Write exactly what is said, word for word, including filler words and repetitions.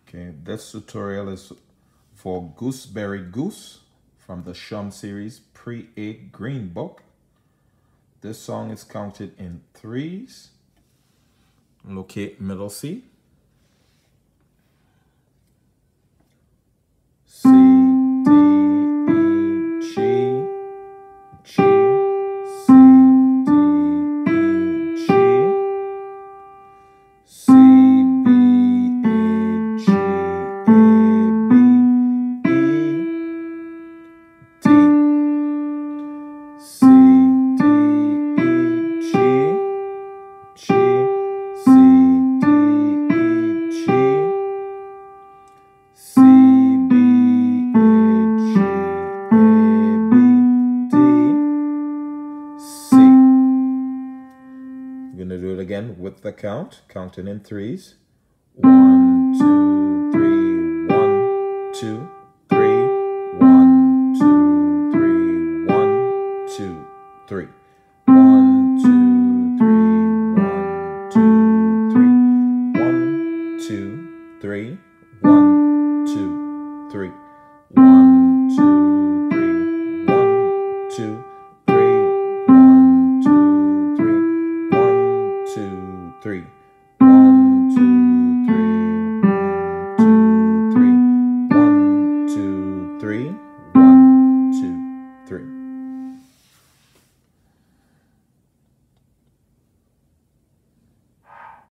Okay, this tutorial is for Gooseberry Goose from the Schuam series Pre-eight Green Book. This song is counted in threes. Locate middle C. C, D, E, G, G, C, D, E, G, C, B, A, G, A, B, E, D, C, D, E, G, G, C, D, E, G, C, B, A, G, A, B, D, C. We're going to do it again with the count, counting in threes. One, two, three, one, two.